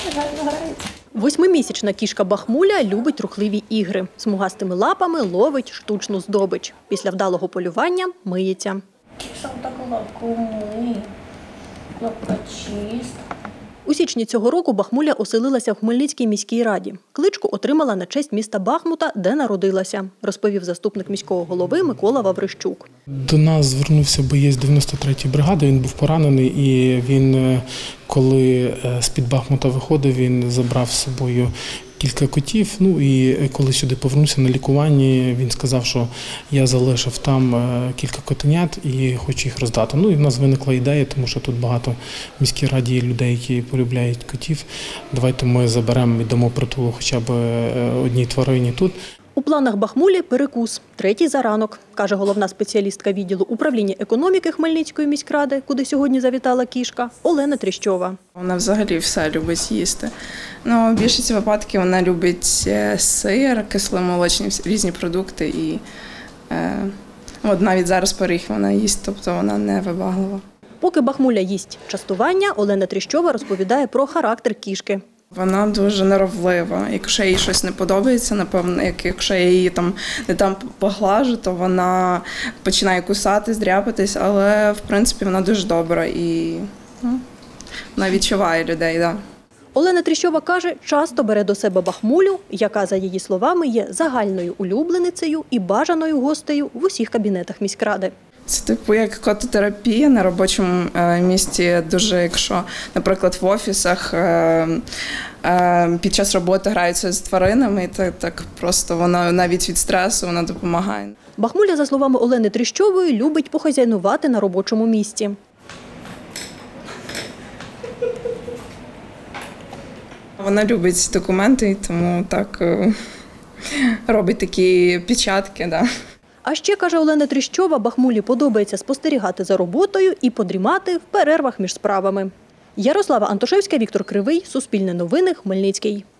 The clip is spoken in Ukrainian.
гарно грається. 8-місячна кішка Бахмуля любить рухливі ігри. Смугастими лапами ловить штучну здобич. Після вдалого полювання миється. Сам так лапку миє, лапка чиста. У січні цього року Бахмуля оселилася в Хмельницькій міській раді. Кличку отримала на честь міста Бахмута, де народилася, розповів заступник міського голови Микола Ваврищук. До нас звернувся боєць 93-ї бригади, він був поранений і він, коли з-під Бахмута виходив, він забрав з собою кілька котів. Ну і коли сюди повернувся на лікуванні, він сказав, що я залишив там кілька котенят і хочу їх роздати. Ну і в нас виникла ідея, тому що тут багато в міській раді є людей, які полюбляють котів. Давайте ми заберемо і дамо притулок хоча б одній тварині тут. У планах Бахмулі перекус, третій за ранок, каже головна спеціалістка відділу управління економіки Хмельницької міськради, куди сьогодні завітала кішка, Олена Тріщова. Вона взагалі все любить їсти. Ну, в більшості випадків вона любить сир, кисломолочні різні продукти і от навіть зараз пиріг вона їсть, тобто вона не вибаглива. Поки Бахмуля їсть частування, Олена Тріщова розповідає про характер кішки. Вона дуже норовлива. Якщо їй щось не подобається, напевно, якщо я її не поглажу, то вона починає кусатись, дряпатись, але в принципі вона дуже добра і вона відчуває людей. Да. Олена Тріщова каже, часто бере до себе Бахмулю, яка, за її словами, є загальною улюбленицею і бажаною гостею в усіх кабінетах міськради. Це типу як кототерапія на робочому місці. Дуже, якщо, наприклад, в офісах під час роботи граються з тваринами, так просто вона навіть від стресу вона допомагає. Бахмуля, за словами Олени Тріщової, любить похазяйнувати на робочому місці. Вона любить документи, тому так робить такі печатки. Да. А ще, каже Олена Тріщова, Бахмулі подобається спостерігати за роботою і подрімати в перервах між справами. Ярослава Антошевська, Віктор Кривий, Суспільне новини, Хмельницький.